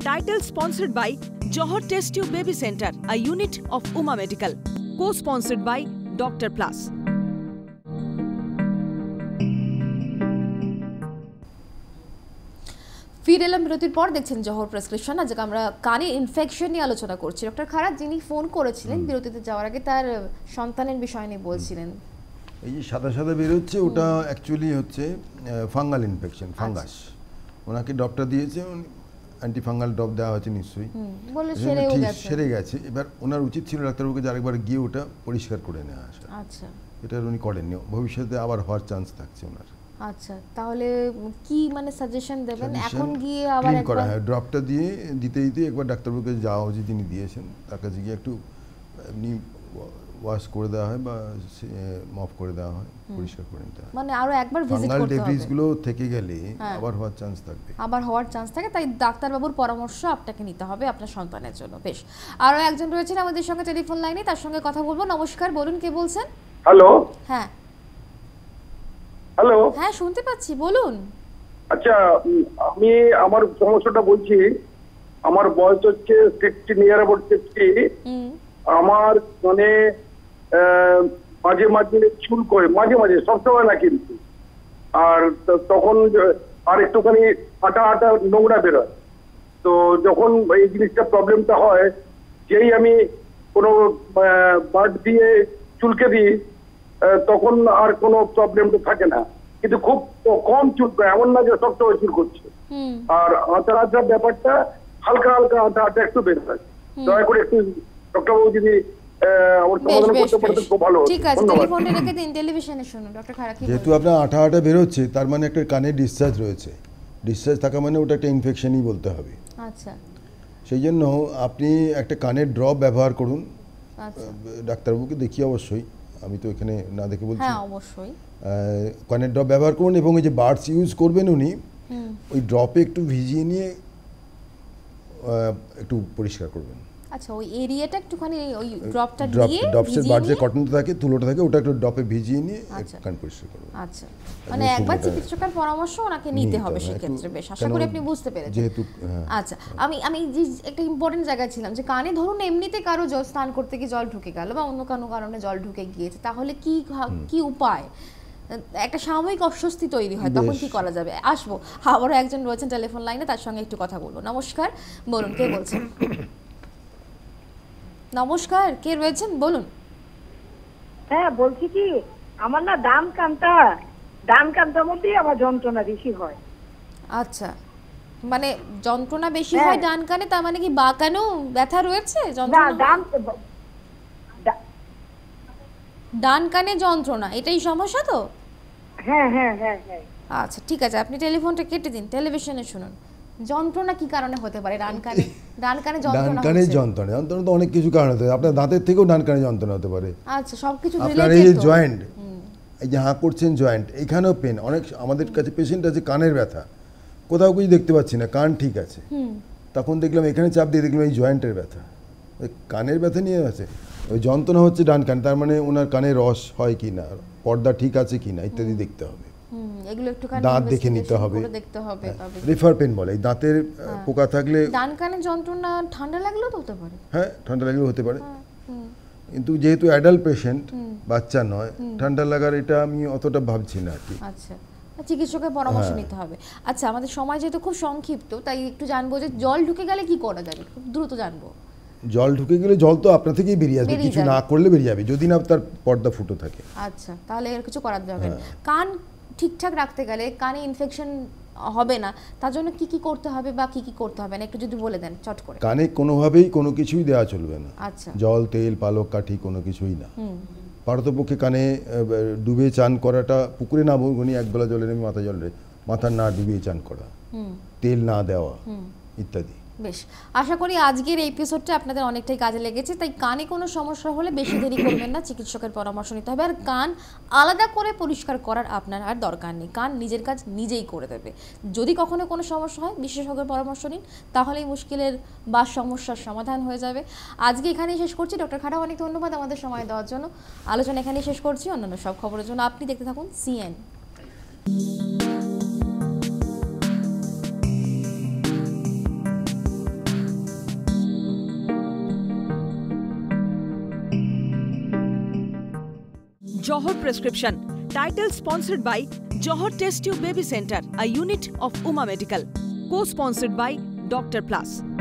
Title sponsored by Johor Test Tube Baby Center, a unit of Uma Medical. Co-sponsored by Dr. Plus. ফিরে এলাম বিরতির পর, দেখছেন জহর prescription. আজকে আমরা কানে ইনফেকশন নিয়ে আলোচনা করছি। ডক্টর খারাত যিনি ফোন করেছিলেন বিরতিতে যাওয়ার আগে তার সন্তানের বিষয় নিয়ে বলছিলেন। এই যে সাদা সাদা বের হচ্ছে ওটা অ্যাকচুয়ালি হচ্ছে ফাঙ্গাল ইনফেকশন, ফাঙ্গাস। ওনাকে ডক্টর দিয়েছে, অ্যান্টিফাঙ্গাল ড্রপ দেওয়া হয়েছে নিশ্চয়ই, বলে সেরে গেছে। এবার ওনার উচিত ছিল ডাক্তারবাবুকে যে আরেকবার গিয়ে ওটা পরিষ্কার করে নেওয়া আসা। আচ্ছা, এটা উনি করেননি, ভবিষ্যতে আবার হওয়ার চান্স থাকছে ওনার। আচ্ছা, তাহলে কি মানে সাজেশন দেবেন এখন গিয়ে আবার একবার ড্রপটা দিয়ে দিতে একবার ডাক্তারবাবুকে যাওয়া উচিত, যিনি দিয়েছেন তার কাছে গিয়ে একটু এমনি ওয়াশ করে দেওয়া হয় বা মপ করে দেওয়া হয়, পরিষ্কার করে নিতে হয়। মানে আরো একবার ভিজিট করতে হবে। ডেব্রিসগুলো থেকে গেলে আবার হওয়ার চান্স থাকবে, আবার হওয়ার চান্স থাকে, তাই ডাক্তারবাবুর পরামর্শ আপনাকে নিতে হবে আপনার সন্তানের জন্য। বেশ, আরো একজন রয়েছেন আমাদের সঙ্গে টেলিফোন লাইনে, তার সঙ্গে কথা বলবো। নমস্কার, বলুন কে বলছেন? হ্যালো। হ্যাঁ হ্যালো। হ্যাঁ, শুনতে পাচ্ছি, বলুন। আচ্ছা, আমি আমার সমস্যাটা বলছি। আমার বয়স হচ্ছে 60, নিয়ার অ্যাবাউট 60। আমার মানে মাঝে মাঝে চুল করে, মাঝে মাঝে, সবসময় না কিন্তু। আর তখন আর একটুখানি আটা আটা নোংরা বেরোয়। তো যখন এই জিনিসটা প্রবলেমটা হয়, যেই আমি কোনো বাট দিয়ে চুলকে দিই তখন আর কোনো প্রবলেমটা থাকে না, কিন্তু খুব কম চুল, এমন না যে সবসময় চুল করছে। আর আটা আটা ব্যাপারটা হালকা হালকা আটা আটা একটু বের হয়। দয়া করে একটু ডক্টরবাবু যদি যেহেতু আপনার আঠা আঠা বেরোচ্ছে, তার মানে একটা কানে ডিসচার্জ রয়েছে। ডিসচার্জ থাকা মানে ওটা একটা ইনফেকশনই বলতে হবে। আচ্ছা, সেই জন্য আপনি একটা কানের ড্রপ ব্যবহার করুন। ডাক্তারবাবুকে দেখিয়ে অবশ্যই, আমি তো এখানে না দেখে বলছি। হ্যাঁ, অবশ্যই কানের ড্রপ ব্যবহার করুন এবং এই যে বাডস ইউজ করবেন উনি, ওই ড্রপে একটু ভিজিয়ে নিয়ে একটু পরিষ্কার করবেন। আচ্ছা, ওই এরিয়াটা একটুখানি ওই ড্রপটা দিয়ে ড্রপসের বার যে কটনটা থাকে, তুলোটা থাকে, ওটা একটু ড্রপে ভিজিয়ে নিয়ে কান পরিষ্কার করবেন। আচ্ছা, মানে একবার চিকিৎসকের পরামর্শ ওনাকে নিতে হবে সেক্ষেত্রে। বেশ, আশা করি আপনি বুঝতে পেরেছেন। যেহেতু আচ্ছা, আমি যে একটা ইম্পর্টেন্ট জায়গায় ছিলাম, যে কানে ধরুন এমনিতে কারো স্নান করতে গিয়ে জল ঢুকে গেল বা অন্য কোনো কারণে জল ঢুকে গিয়েছে, তাহলে কি উপায়? একটা সাময়িক অস্বস্তি তৈরি হয়, তখন কি করা যাবে? আসবো, আবারও একজন রয়েছেন টেলিফোন লাইনে, তার সঙ্গে একটু কথা বলবো। নমস্কার, বলুন কে বলছেন? নমস্কার, কে রয়েছেন, বলুন। হ্যাঁ, বলছি কি, আমার না ডান কানটার মধ্যে আমার যন্ত্রণা বেশি হয়। আচ্ছা, মানে যন্ত্রণা বেশি হয় ডান কানে, তার মানে কি বা কানেও ব্যথা রয়েছে? ডান কানে যন্ত্রণা, এটাই সমস্যা তো? হ্যাঁ হ্যাঁ হ্যাঁ হ্যাঁ। আচ্ছা, ঠিক আছে, আপনি টেলিফোনটা কেটে দিন, টেলিভিশনে শুনুন। যন্ত্রণা কি কারণে হতে পারে ডান কানে? ডান কানে যন্ত্রণা তো অনেক কিছু কারণ হতে পারে। আপনার দাঁতের থেকেও ডান কানে যন্ত্রণা হতে পারে। আচ্ছা, সবকিছু আপনার এই যে জয়েন্ট, এই যে হাঁ করছেন জয়েন্ট, এখানেও পেন। অনেক আমাদের কাছে পেশেন্ট আছে কানের ব্যথা, কোথাও কিছু দেখতে পাচ্ছি না, কান ঠিক আছে, তখন দেখলাম এখানে চাপ দিয়ে দেখলাম এই জয়েন্টের ব্যথা। ওই কানের ব্যথা নিয়ে আছে, ওই যন্ত্রণা হচ্ছে ডান কান, তার মানে ওনার কানে রস হয় কি না, পর্দা ঠিক আছে কি না ইত্যাদি দেখতে হবে। এগুলো একটুখানি দাঁত দেখে নিতে হবে, দেখতে হবে। রেফার পেন বলে, এই দাঁতের পোকা থাকলে। ডান কানে যন্ত্রণা ঠান্ডা লাগলেও তো হতে পারে। হ্যাঁ, ঠান্ডা লাগলেও হতে পারে, কিন্তু যেহেতু অ্যাডাল্ট পেশেন্ট, বাচ্চা নয়, ঠান্ডা লাগার এটা আমি অতটা ভাবছি না আর কি। আচ্ছা, চিকিৎসকের পরামর্শ নিতে হবে। আচ্ছা, আমাদের সময় যেহেতু খুব সংক্ষিপ্ত, তাই একটু জানবো যে জল ঢুকে গেলে কি করা যাবে, খুব দ্রুত জানবো। জল ঢুকে গেলে জল তো আপনার থেকেই বেরিয়ে আসবে, কিছু না করলে বেরিয়ে যাবে, যদি না তার পর্দা ফুটো থাকে। আচ্ছা, তাহলে এর কিছু করার যাবে না। কান ঠিকঠাক রাখতে গেলে, কানে ইনফেকশন হবে না, তার জন্য কি কি করতে হবে বা কি কি করতে হবে না একটু যদি বলে দেন চট করে। কানে কোনোভাবেই কোনো কিছুই দেওয়া চলবে না। আচ্ছা, জল, তেল, পালক কাঠি কোনো কিছুই না। পারতপক্ষে কানে ডুবে চান করাটা, পুকুরে না বলবনি, একবেলা জলে নেমে মাথা না ডুবিয়ে চান করা, তেল না দেওয়া ইত্যাদি। বেশ, আশা করি আজকের এই এপিসোডটা আপনাদের অনেকটাই কাজে লেগেছে। তাই কানে কোনো সমস্যা হলে বেশি দেরি করবেন না, চিকিৎসকের পরামর্শ নিতে হবে। আর কান আলাদা করে পরিষ্কার করার আপনার আর দরকার নেই, কান নিজের কাজ নিজেই করে দেবে। যদি কখনো কোনো সমস্যা হয় বিশেষজ্ঞের পরামর্শ নিন, তাহলেই মুশকিলের বা সমস্যার সমাধান হয়ে যাবে। আজকে এখানেই শেষ করছি। ডক্টর খাড়া, অনেক ধন্যবাদ আমাদের সময় দেওয়ার জন্য। আলোচনা এখানেই শেষ করছি। অন্যান্য সব খবরের জন্য আপনি দেখতে থাকুন CN। Johor Prescription. Title sponsored by Johor Test Tube Baby Center, a unit of Uma Medical. Co-sponsored by Dr. Plus.